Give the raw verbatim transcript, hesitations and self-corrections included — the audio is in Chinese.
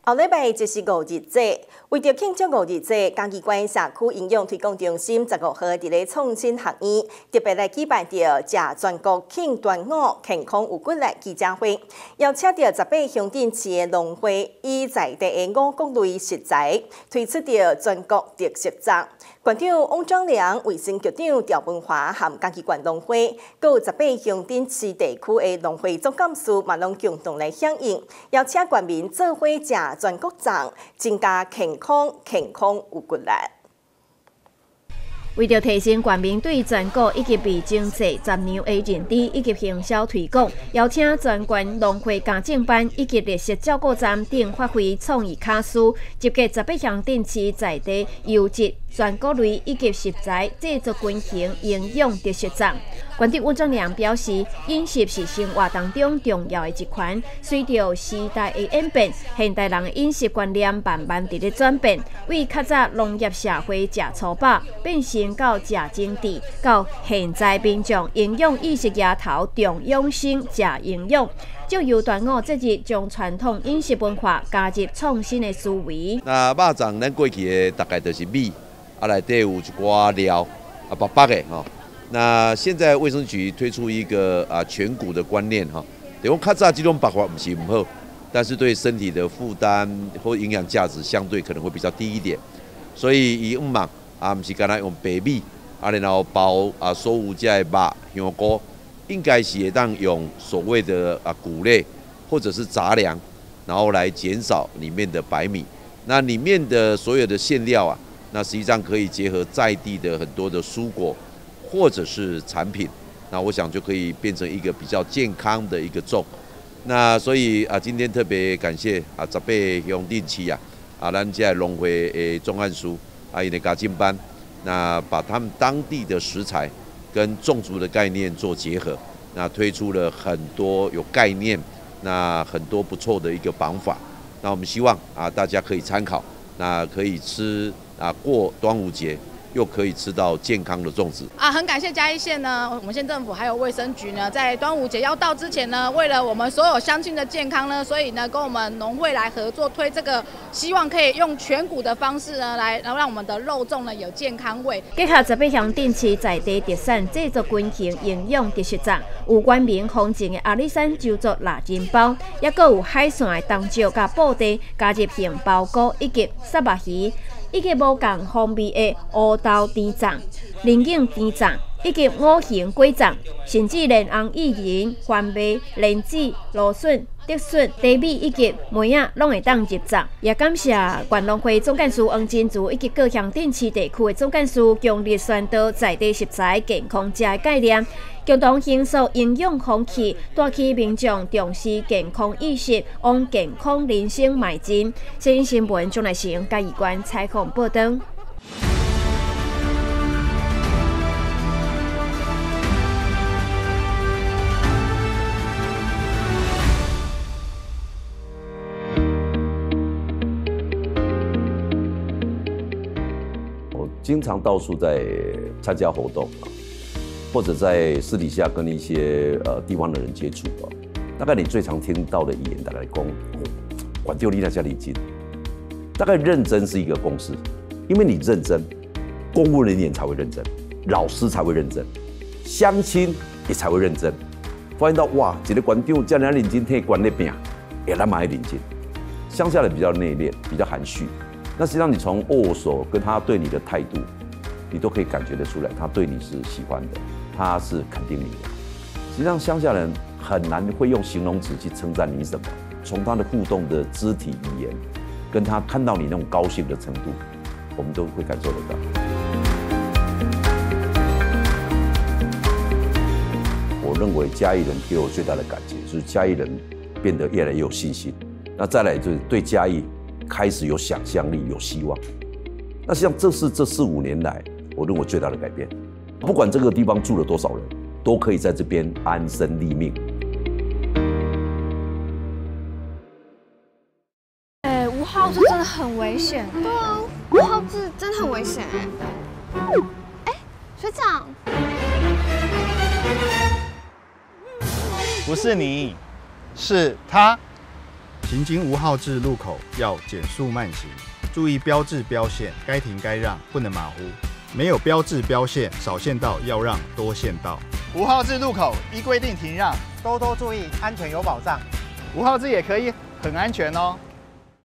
后礼拜就是五日节，为着庆祝五日节，嘉义县社区营养推广中心十五号伫咧创新学院特别来举办着食全国庆端午健康有骨力记者会，邀请着十八乡镇市的农会以在地的五谷类食材推出着全国特色粽。县长汪庄良、卫生局长赵文华和嘉义县农会，各有十八乡镇市地区的农会总干事嘛，拢共同来响应，邀请县民做伙食全国粽，增加健康、健康有骨力。 为着提升县民对全国以及味精节杂粮的认知以及行销推广，邀请全县农会家政班以及绿色照顾站等发挥创意卡司，集结十八乡镇市在地优质全谷类以及食材，制作均衡营养特色粽。县长汪庄良表示，饮食是生活当中重要的一环，随着时代的演变，现代人的饮食观念慢慢伫咧转变，为较早农业社会食粗饱，变成到食精致，到现在民众营养意识抬头，重养生、食营养，就由端午节日将传统饮食文化加入创新的思维。 那肉粽咱过去的大概就是米，啊内底有一寡料，啊白白的吼。那现在卫生局推出一个啊全谷的观念哈，等于较早这种白法不是不好，但是对身体的负担或营养价值相对可能会比较低一点，所以以五芒啊不是干那用白米啊然后包啊所有这肉香菇，应该是会当用所谓的啊谷类或者是杂粮，然后来减少里面的白米，那里面的所有的馅料啊，那实际上可以结合在地的很多的蔬果。或者是产品，那我想就可以变成一个比较健康的一个粽。那所以啊，今天特别感谢啊十八乡镇市啊啊，咱这农会的总干事啊，伊的家政班，那把他们当地的食材跟种植的概念做结合，那推出了很多有概念，那很多不错的一个方法。那我们希望啊大家可以参考，那可以吃啊过端午节。又可以吃到健康的粽子啊！很感谢嘉义县呢，我们县政府还有卫生局呢，在端午节要到之前呢，为了我们所有乡亲的健康呢，所以呢，跟我们农会来合作推这个，希望可以用全谷的方式呢，来然后让我们的肉粽呢有健康味。 结合十八乡镇市在地特产，制作均衡营养特色粽，有县民风情的阿里山酒作腊金包，也佫有海鲜的冬椒甲布袋，加入杏鲍菇以及沙目鱼。以及无共风味的乌豆甜粽、龙眼甜粽，以及五行粿粽，甚至连红薏仁、番麦、莲子、芦笋、竹笋、茶米以及梅仔，拢会当入粽。也感谢县农会总干事王金竹以及各乡镇市地区的总干事，强力宣导在地食材健康食的概念。共同形塑营养风气，带起民众重视健康意识，往健康人生迈进。新闻新闻钟来成嘉义县采访报道。 我经常到处在参加活动啊。或者在私底下跟一些呃地方的人接触啊，大概你最常听到的语言，大概讲，管丢你那家里近，大概认真是一个公式，因为你认真，公务人员才会认真，老师才会认真，乡亲也才会认真。发现到哇，一个管丢叫人家认真替管那边，也来买认真。乡下人比较内敛，比较含蓄，那实际上你从握手跟他对你的态度，你都可以感觉得出来，他对你是喜欢的。他是肯定你的。实际上，乡下人很难会用形容词去称赞你什么。从他的互动的肢体语言，跟他看到你那种高兴的程度，我们都会感受得到。我认为嘉义人给我最大的感觉，就是嘉义人变得越来越有信心。那再来就是对嘉义开始有想象力、有希望。那实际上，这是这四五年来我认为最大的改变。不管这个地方住了多少人，都可以在这边安身立命。 哎，五号字真的很危险。对啊，五号字真的很危险哎。哎，学长， 不是你，是他。 行经无号志路口要减速慢行，注意标志标线，该停该让，不能马虎。没有标志标线，少线道要让，多线道。 无号志路口依规定停让， 多多注意，安全有保障。 无号志也可以很安全哦。